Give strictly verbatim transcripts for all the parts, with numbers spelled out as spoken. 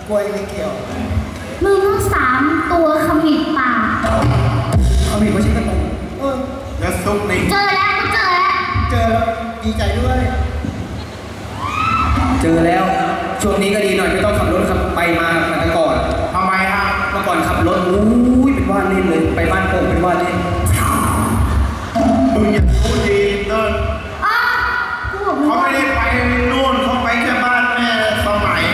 กล้วยไม่เกี่ยวมึงต้องสามตัวขมิบปากขมิบไม่ใช่กระตุกเออแล้วซุปนี่เจอแล้วเจอแล้วเจอแล้วดีใจด้วยเจอแล้วช่วงนี้ก็ดีหน่อยไม่ต้องขับรถขับไปมาเหมือนแต่ก่อนทำไมฮะเมื่อก่อนขับรถอู้ยเป็นว่าเล่นเลยไปบ้านโป่งเป็นว่าเล่นมึงอย่าพูดดีเติ้ลเขาไม่ได้ไปนู่นเขาไปแค่บ้านแม่สมัย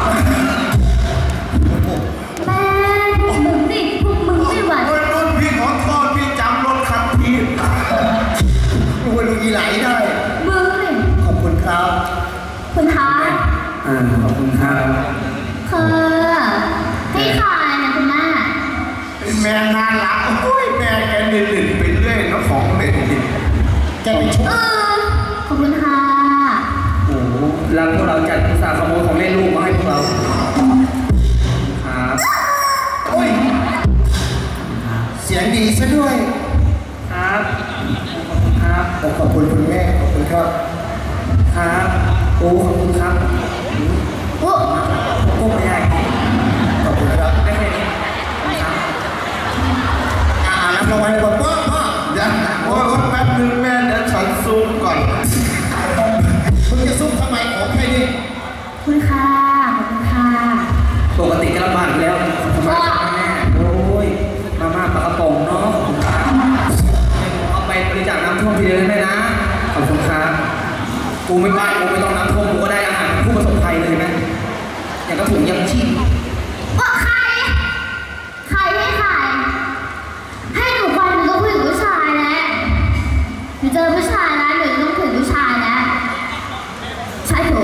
แม่มึงนี่พวกมึงไม่ไหวรุ่นพี่ขอโทษพี่จำรถคันที่ลูกลูกอีไหลได้มึงนี่ขอบคุณครับคุณท้าอ่าขอบคุณครับคือให้ขายนะคุณแม่เป็นแม่น่ารักโอ้ยแม่แกเด่นๆไปเรื่อยน้องของเด่นแกไปชุบเออขอบคุณค่ะโอ้โหรังพวกเราจัดอุตส่าห์ขโมยของแม่ลูกมาให้พวกเราครับโอ้ยเสียงดีซะด้วยครับขอบคุณครับขอบคุณคุณแม่ขอบคุณครับครับโอ้ขอบคุณครับโอ้โอ้ไม่ได้ขอบคุณครับได้แค่นี้ครับอ่ารับรางวัลก่อนพ่อพ่อเดี๋ยวโอ้ยแป๊บนึงแม่เดี๋ยวฉันซูมก่อนคุณจะซูมทำไมของใครนี่คุณค่ะขอบคุณค่ะปกติจะลำบากแล้วขอบคุณมากแม่โอ้ยมาม่าปลากระป๋องเนาะขอบคุณครับเอาไปบริจาคน้ำท่วมทีเดียวได้ไหมนะขอบคุณครับกูไม่บ้านกูไม่ต้องน้ำท่วมกูก็ได้อาหารผู้ประสบภัยเลยไหมอย่างกระถุงยังชีพว่าใครใครให้ใครให้หนูฟันหนูต้องถึงผู้ชายแล้วหนูเจอผู้ชายแล้วหนูต้องถึงผู้ชายแล้วใช่ถูก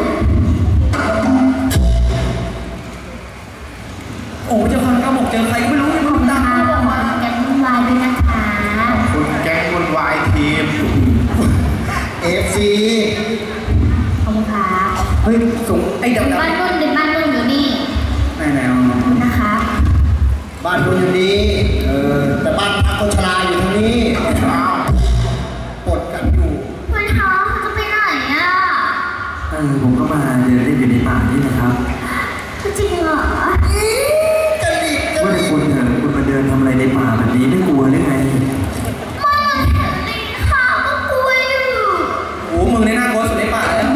โอ้เจ้าค่ะก็บอกเจอใครก็ไม่รู้ไม่รู้ดังบอกว่าแก๊งวุ่นวายด้วยนะคะคุณแก๊งวุ่นวายทีมเอฟซีขอบคุณค่ะเฮ้ยส่งไอ้ดำๆบ้านนุ่นเด็กบ้านนุ่นอยู่นี่ไหนไหนอ๋อนะคะบ้านนุ่นอยู่นี่เออแต่บ้านพักคนชราอยู่ตรงนี้ปดกันอยู่คุณท้าเขาจะไปไหนอ่ะเออผมก็มาเดินเล่นอยู่ในป่านี่นะครับจริงเหรอกันดิว่าแต่คุณเถอะคุณมาเดินทำอะไรในป่าแบบนี้ไม่กลัวหรือไงมันเห็นลิงค่ะก็กลัวอยู่โอ้มึงในหน้ากลัวสุดในป่าแล้ว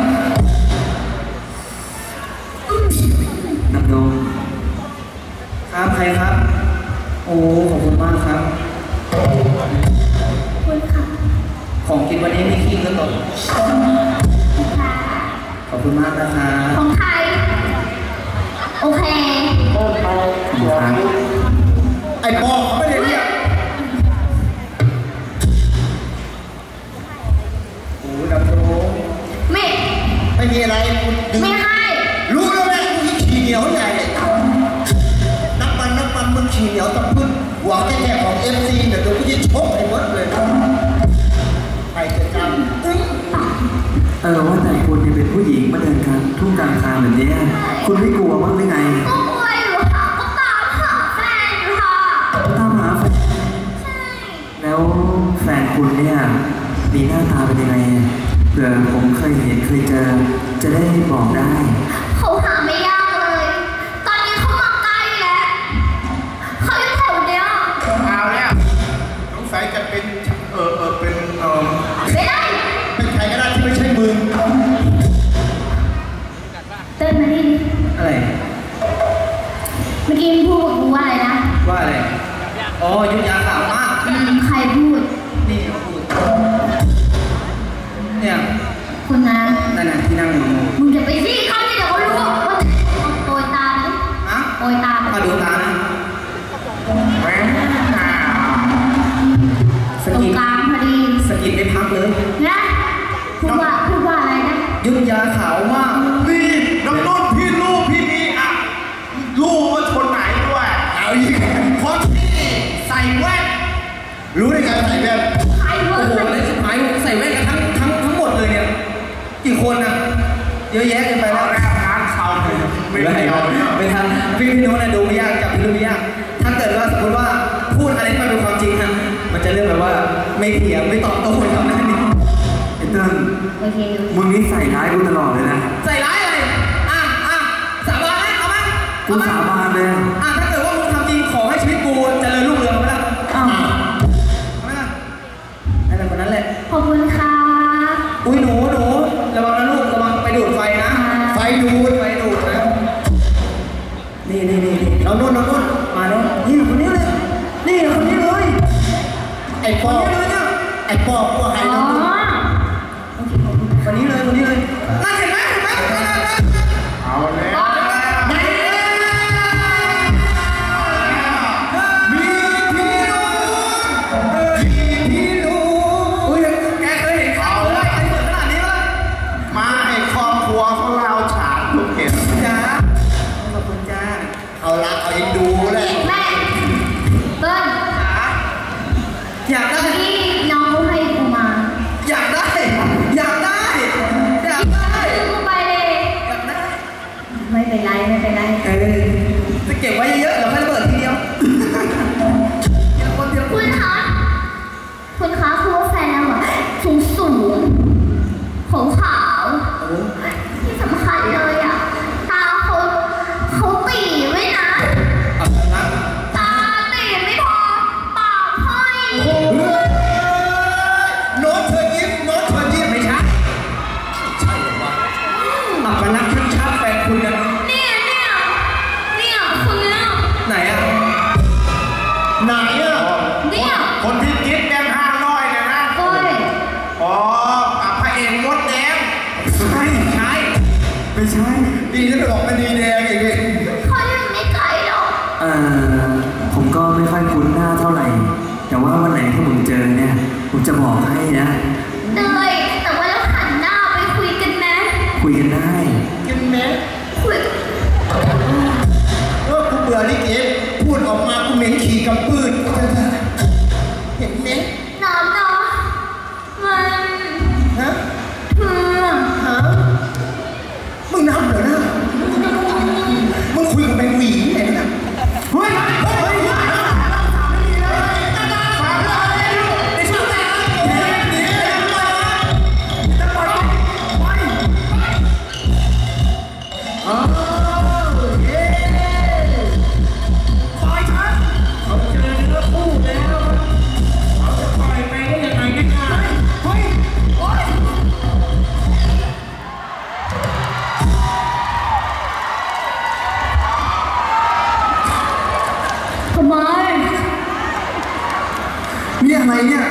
นับดงครับใครครับโอ้ขอบคุณมากครับคุณค่ะของกินวันนี้มีขี้ก็ตกขอบคุณมากนะครับของใครโอเคไอ้ปอเขาไม่ได้เรียกโอ้ดำโรงไม่ไม่มีอะไรไม่ให้รู้แล้วแม่มึงขี้เหนียวใหญ่นักมันนักมันมึงขี้เหนียวตะพึ่งหวังแค่ของเอฟซีเดี๋ยวกูจะชกไอ้มดเลยไปเจอกันเออว่าแต่คุณเนี่ยเป็นผู้หญิงมาเดินกลางทุ่งกลางทางแบบนี้คุณไม่กลัวบ้างหรือไงก็กลัวอยู่ค่ะก็ตามหาแฟนอยู่ค่ะตามหาแฟนใช่แล้วแฟนคุณเนี่ยมีหน้าตาเป็นยังไงเผื่อผมเคยเห็นเคยเจอจะได้บอกได้เขาหาไม่ยากเลยตอนนี้เขามาใกล้แล้วเขาอยู่แถวเนี้ยเอาแล้วสงสัยจะเป็นเออเออเป็นเออไม่ได้เป็นใครก็ได้ที่ไม่ใช่มึงเต้นมาดิอะไรเมื่อกี้พูดกูว่าอะไรนะว่าอะไรอ๋อยุทธยาสาวมากใครพูดนี่พูดเนี่ยคุณนะนั่นน่ะที่นั่งอยู่มึงจะไปซี่เขาที่เดี๋ยวเขารู้ว่าโปรยตาไหมฮะโปรยตามาดูตานะแหวนสกินกลางพอดีสกินไม่พักเลยนะพูดว่าพูดว่าอะไรนะยุทธยาขาวมากนี่น้องนุ่นพี่ลูกพี่มีอ่ะลูกว่าคนไหนด้วยเอาอีกคนที่ใส่แว่นรู้ได้ไงใส่แว่นใครวะโอ้โหอะไรสุดท้ายใส่แว่นกันทั้งทั้งทั้งหมดเลยเนี่ยกี่คนนะเยอะแยะกันไปแล้วนะงานเขาไม่ได้ไม่ทันพี่พี่โน้ตนะดูไม่ยากจับพี่ดูไม่ยากถ้าเกิดว่าสมมติว่าพูดอะไรที่มันเป็นความจริงนะมันจะเรื่องแบบว่าไม่เถียงไม่ตอบโต้ทำอะไรนี่ไอ้เติ้ลมึงนี่ใส่ร้ายกูตลอดเลยนะใส่ร้ายอะไรอ่ะอ่ะสาบานไหมเอาไหมกกูสาบานเลยอ่ะถ้าเกิดว่ามึงทำจริงขอให้ชีวิตกูเจริญรุ่งเรืองไหมล่ะอ้าวไหมล่ะอะไรคนนั้นแหละขอบคุณค่ะอุ้ยหนูหนูระวังนะลูกระวังไปดูดไฟนะไฟดูดไฟดูดนะนี่นี่นี่นี่เราโน่นเราโน่นมาโน่นนี่คนนี้เลยนี่คนนี้เลยไอ้ปอบไอ้ปอบตัวไอ้น้องคนนี้เลยคนนี้เลยนั่นเห็นไหมเห็นไหมเอาแล้วมีพี่ลูกมีพี่ลูกอุ้ยแกเคยเห็นเขาเลยไอ้เหมือนขนาดนี้ป่ะมาไอ้ครอบครัวของเราฉาดลูกเห็นจ้าขอบคุณจ้าเอาละเอาเองดูเลยแม่เบิ้ลอยากได้ที่น้องเขาให้กูมาอยากได้อยากได้อยากได้กูไปเลยอยากได้ไม่เป็นไรไม่เป็นไรเออจะเก็บไว้เยอะๆเดี๋ยวให้ระเบิดทีเดียวคุณคะคุณคะคือว่าแฟนเราอะสูงสูงขาวขาวที่สำคัญเลยอะตาเขาเขาตีไม่นะตาตีไม่พอปากห้อยโน้ตเธอยิ้มโน้ตเธอยิ้มไม่ใช่ใช่หรือเปล่าอัปลักษณ์ทั้งชาติแฟนคุณนะเนี่ยเนี่ยเนี่ยคนเนี้ยไหนอะไหนอะเนี่ยคนที่คิดแบงค์ห้าร้อยเนี่ยนะโอ้ยอ๋อพระเอกมดแดงใช่ใช่ไม่ใช่ดีนะไปบอกมันดีแดงอีกเลยเขาอยู่ไม่ไกลหรอกเอ่อผมก็ไม่ค่อยคุ้นหน้าเท่าไหร่แต่ว่าวันไหนที่ผมเจอเนี่ยผมจะบอกให้นะเลยแต่ว่าเราหันหน้าไปคุยกันนะคุยกันได้กันไหมคุยเออกูเบื่อลิเกพูดออกมากูเหม็นขี่กับปืนเห็นไหมน้ำเนาะมันฮะอืมฮะมึงน้ำเหรอนะมึงคุยกับแมงหวีไหนนะเฮ้ยเฮ้ยนี่อะไรเนี่ย